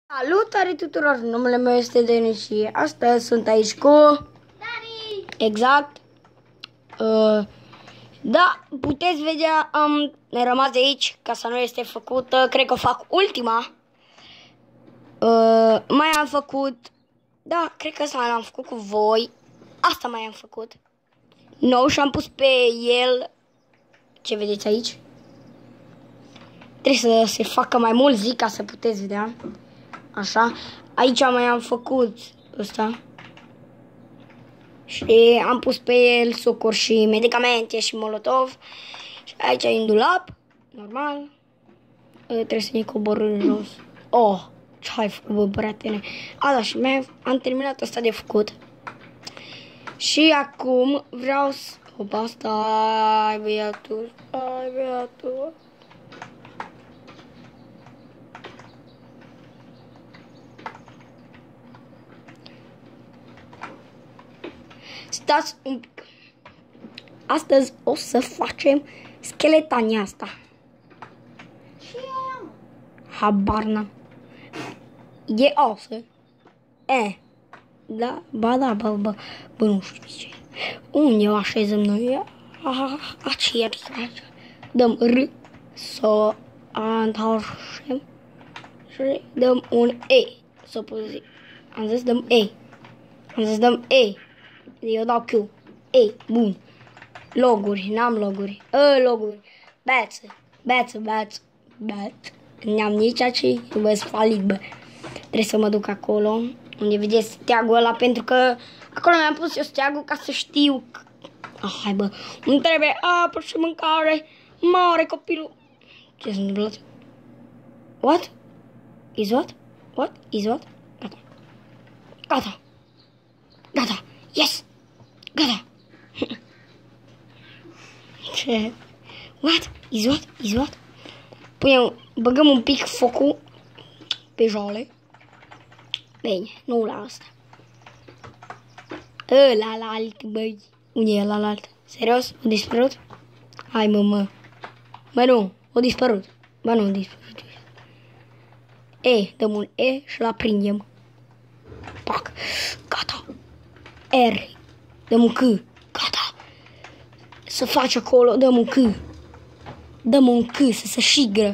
Salutare tuturor, numele meu este Denis și astăzi sunt aici cu Dani! Exact. Da, puteți vedea, am rămas de aici, casa nu este făcută, cred că fac ultima. Mai am făcut, da, cred că asta mai l-am făcut cu voi. Asta mai am făcut. Nou și am pus pe el, ce vedeți aici? Trebuie să se facă mai mult, zic, ca să puteți vedea. Așa, aici mai am făcut ăsta. Și am pus pe el sucuri și medicamente și molotov. Și aici e un dulap, normal. Trebuie să ne coborâm jos. Oh, ce-ai făcut, bă, băiatene? A, da, și am terminat asta de făcut. Și acum vreau să... Opa, stai, băiatul, stai, băiatul. Stați un pic. Astăzi o să facem scheletania asta. Ce e aia, mă? Habar n-am. E osă. Da, ba da, bă, nu știu ce. Unde o așezăm noi? Aici. Dăm R, să întoarcem și dăm un E. Să puzi. Am zis dăm E. Am zis dăm E. Eu dau Q. Ei, bun. Loguri, n-am loguri. Loguri. Beță. N-am nici aici, bă, falit, bă. Trebuie să mă duc acolo, unde vedeți steagul ăla, pentru că acolo mi-am pus eu steagul ca să știu. Hai, bă, îmi trebuie apă și mâncare. Mare copilul. Ce s-a întâmplat? What? Is what? What? Is what? Gata. Yes! Gata! Ce? What? Is what? Băgăm un pic focul pe jale. Bine, nu la asta. Ăla la alt, băi. Unde e ăla la alt? Serios? O dispărut? Hai, mă. Mă, nu. O dispărut. Ba nu, o dispărut. Dăm un E și l-aprindem. Pac. Gata. R. Dăm un C. Gata. Să faci acolo. Dăm un C. Dăm un C să se șigră.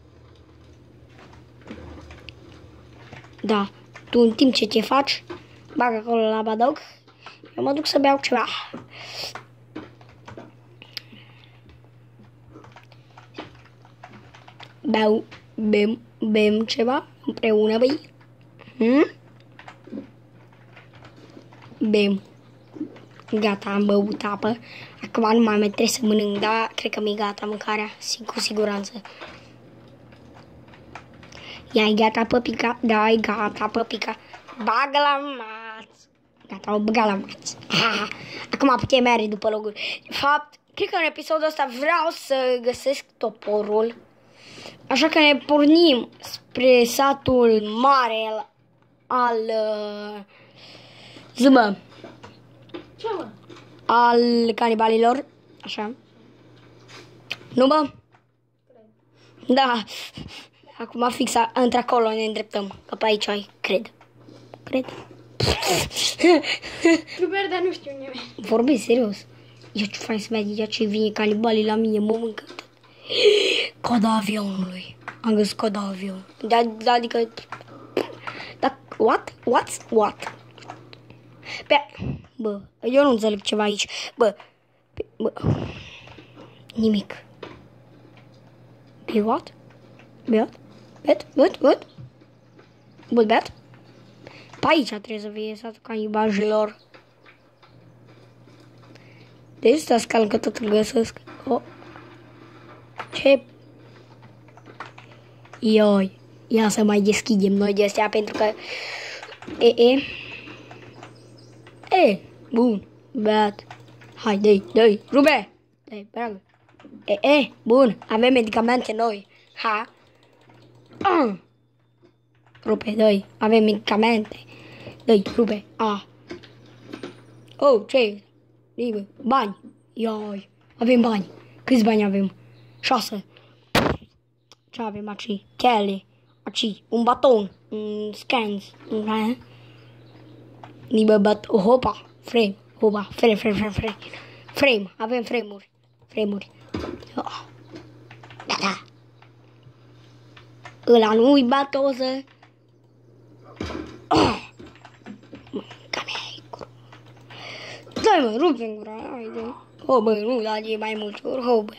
Da. Tu în timp ce te faci, bag acolo la badoc. Eu mă duc să beau ceva. Bem ceva împreună, băi. Bem. Gata, am băut apă. Acum nu mai trebuie să mănânc, dar cred că mi-e gata mâncarea, cu siguranță. E gata, păpica? Da, e gata, păpica. Bagă la maț. Gata, o băga la maț. Acum putem merge după loguri. De fapt, cred că în episodul ăsta vreau să găsesc toporul. Așa că ne pornim spre satul mare al... Zâmbă. Ce, mă? Al canibalilor. Așa. Nu, bă? Da. Acum fix într-acolo ne îndreptăm. Că pe aici ai, cred. Super, dar nu știu unde. Vorbesc serios. Eu ce fain să mergi, ce vine canibalii la mine, mă mâncă tot. Coda avionului. Am găsit coda avionului. Da, adică... Da, what? Bă, eu nu înțeleg ceva aici. Bă. Nimic. What? Bet? Pe aici trebuie să fie satul canibalilor. Deci stați calm că tot îl găsesc. Ce? Ioi. Ia să mai deschidem noi de astea pentru că... Bun. Beat. Hai, dă-i. Rube. Dă-i, bragă. Bun. Avem medicamente noi. Ha. Rupe, dă-i. Avem medicamente. Dă-i, rupe. Oh, ce? Bă, bani. Ioi. Avem bani. Câți bani avem? 6. Ce avem aici? Chele. Aici. Un baton. scans. Ni băbat. Hopa. Frame. Hopa. Frame. Avem frame-uri. Da. Ăla nu-i batoză. Dai mă, rup în gura, haide. Bă, nu, dar e mai multe ori, bă.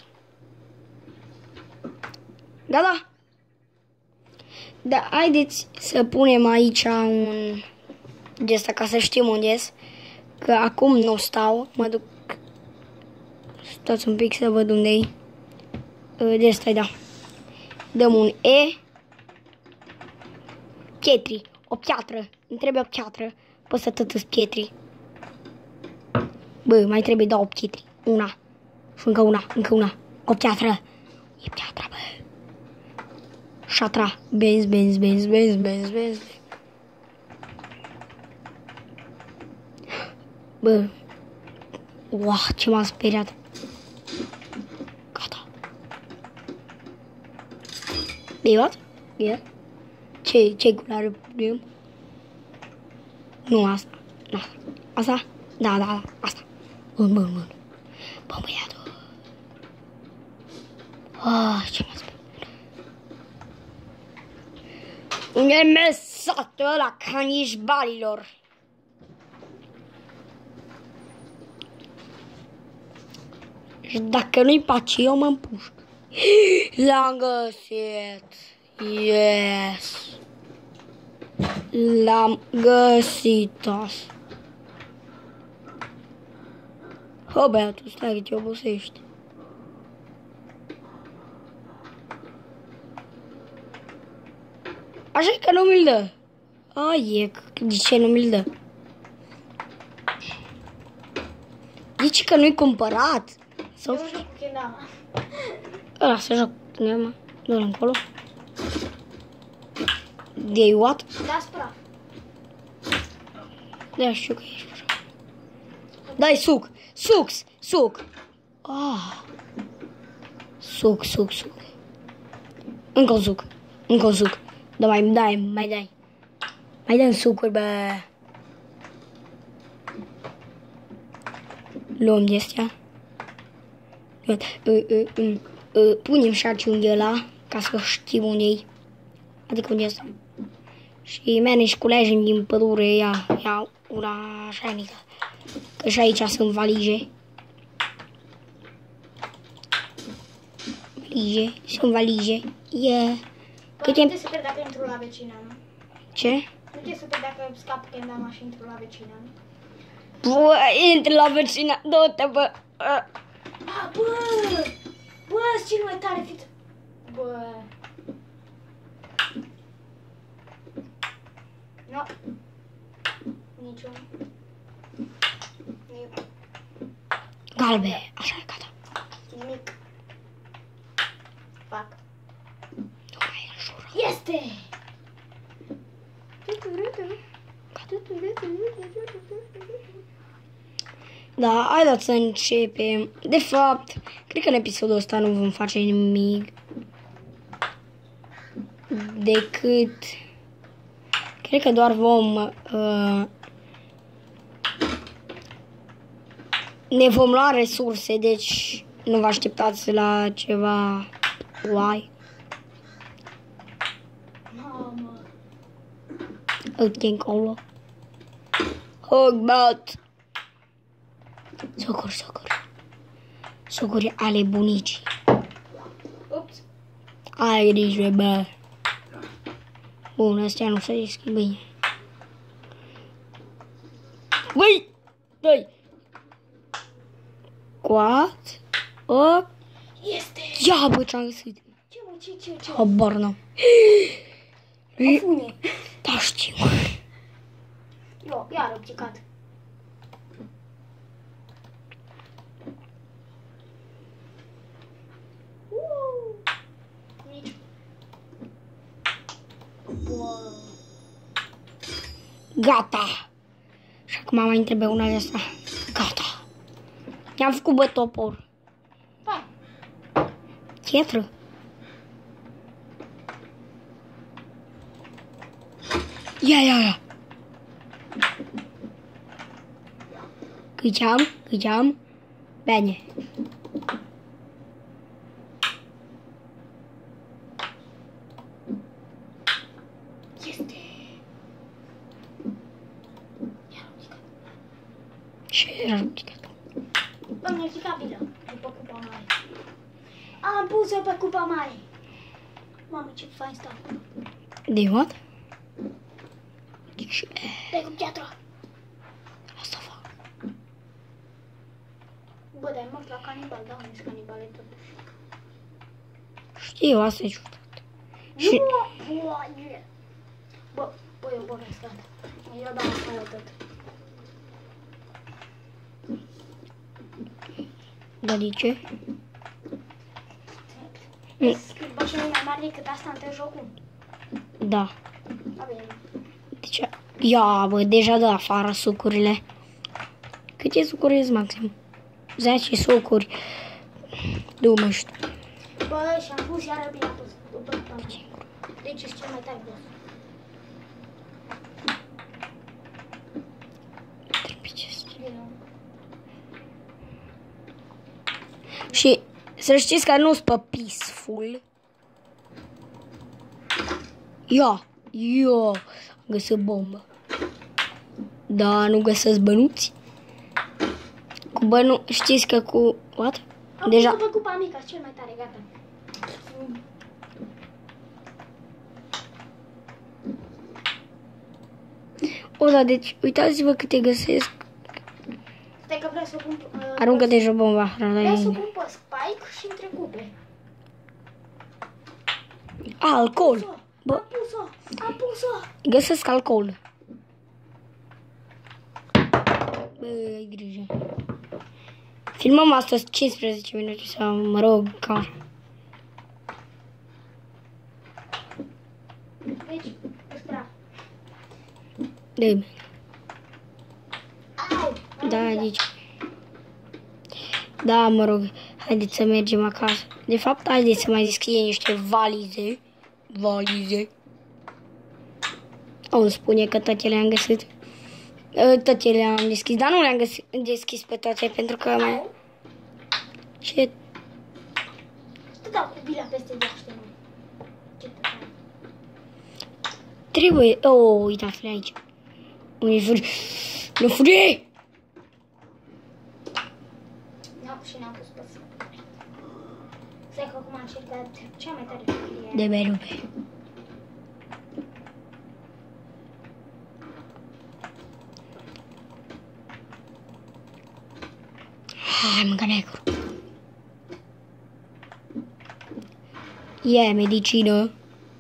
Da. Da, haideți să punem aici un... de asta ca să știm unde ies. Că acum nu stau, mă duc... Stați un pic să văd unde-i. De asta da. Dăm un E. Pietri, o piatră. Îmi trebuie o piatră. Poți să tătăți pietri. Bă, mai trebuie 2 pietri. Una. Și încă una. O piatră. E piatra, bă. Șatra. Benz. Bă. Uah, ce m-am speriat. Gata. Beat? Yeah. Ce culoare punem? Nu, asta. Asta? Da, asta. Bun. Bă, băiatul. Ce m-a spus? Unde-i mesatul ăla canișbalilor? Și dacă nu-i pace, eu mă împușc. L-am găsit. Yes. L-am găsit. Băiatul, stai că te obosești. Așa că nu mi-l dă. De ce nu mi-l dă? Zici că nu-i cumpărat? Sau... Eu joc cu Kendama. Ăla să joc cu Kendama. Du-l încolo. De what? Da, spraf. Da, știu că ești așa. Dai suc. Suc. Suc. Încă un suc. Da, mai dai. Mai dăm sucuri, bă. Luăm de astea. Punem șarciunghi ăla, ca să știm unde-i. Adică unde asta. Și manage culegem din pădure, ia una așa mică. Că și aici sunt valize. Yeah. Cât timp? Nu te super dacă intru la vecina, nu? Ce? Nu te super dacă scap Kendama și intru la vecina, nu? Bă, intri la vecina, du-te, bă. Bă, cel mai tare fiță. Bă. Nu. Niciun. Galbe, așa e, gata. Nimic. Fac. Nu mai e în jură. Este! Da, haideți să începem. De fapt, cred că în episodul ăsta nu vom face nimic decât... Cred că doar vom... ne vom lua resurse, deci nu vă așteptați la ceva uai. Mamă. Uite încolo. Hogbat. Socuri ale bunicii. Ups. Ai grijă, bă. Bun, astea nu se deschid bine. Băi! Dă-i! Coat. Op. Este! Ia, bă, ce-am găsit. Ce, mă, ce? Habar n-am. O fune. Da, știu. Eu, iar am picat. Nici. Wow. Gata. Și acum mai trebuie una de asta. Gata. I-am făcut, bă, topor. Hai. Pietră. Ia. Câceam. Bine. Este. Ce era ridicat? Doamne, ridicabilă. După cupa mare. Am pus-o pe cupa mare. Mamă, ce fain stau. De what? Ce? Dai cu piatra. Asta fac. Bă, dar e mort la canibal, da, nu-s canibale totuși. Știu, asta e ciudat. Și... Bă, eu boresc asta. Eu dau asta tot. Da, de ce? Cât bășe mai mare decât asta între jocul. Da. A, bine. De ce? Ia, bă, deja de afară sucurile. Câte sucuri sunt maxim? 10 sucuri. Nu știu. Bă, și-am pus iară bine pus. Deci ești cel mai tare, boss. Și să știți că nu-s pe peaceful. Ia, am găsit bombă. Da, nu găsesc bănuți. Cu bănu, știți că cu... What? Am Deja... pus-o pe cupa mică, cel mai tare, gata. O, da, deci, uitați-vă câte găsesc. Stai că vreau să pun... Aruncă deja bomba. Vreau să pun pe spike și între cupe. Alcool. Bă, Am pus-o. găsesc alcool. Bă, ai grijă. Filmăm astăzi 15 minute sau, mă rog, ca... Deci, ăsta. De Au! Da, deci... Da, mă rog, haideți să mergem acasă. De fapt, haideți să mai deschidem niște valize. Îmi spune că toate le-am găsit. Toate le-am deschis, dar nu le-am deschis pe toate pentru că mai... Ce? Tu dau cu bila peste deaște, mă. Ce tău. Trebuie... Oh, uitați-le aici. Unii furi... Nu furi! Și ne-am pus pe săpări. Stai că acum am încercat cea mai tare ferie. De berupe. Hai, mâncă negru. E medicină.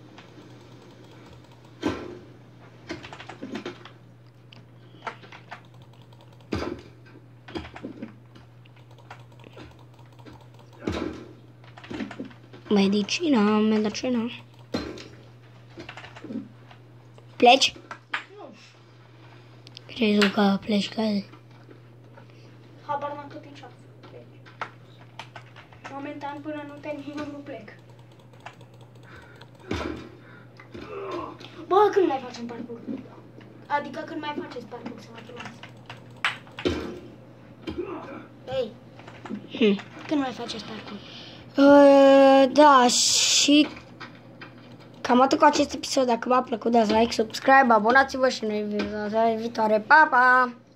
Medicina. Pleci? Nu. Crezi că pleci ca el? Habar n-am cât ceas. Momentan până nu terminăm nu plec. Bă, când mai facem parcurs? Adică când mai faceți parcurs să mă chemați? Ei, când mai faceți parcurs? Da, și cam atât cu acest episod. Dacă v-a plăcut, dați like, subscribe, abonați-vă și ne vedem data viitoare. Pa, pa!